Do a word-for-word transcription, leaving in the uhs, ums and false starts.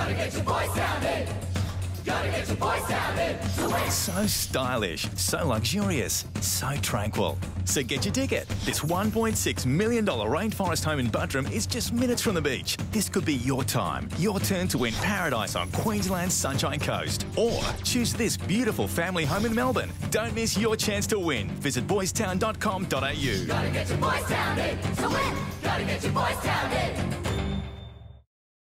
Gotta get your BoysTown in. Gotta get your BoysTown in to win. So stylish, so luxurious, so tranquil. So get your ticket. This one point six million dollars rainforest home in Buttram is just minutes from the beach. This could be your time, your turn to win paradise on Queensland's Sunshine Coast. Or choose this beautiful family home in Melbourne. Don't miss your chance to win. Visit boys town dot com dot a u. Gotta get your BoysTown in to win. Gotta get your BoysTown in.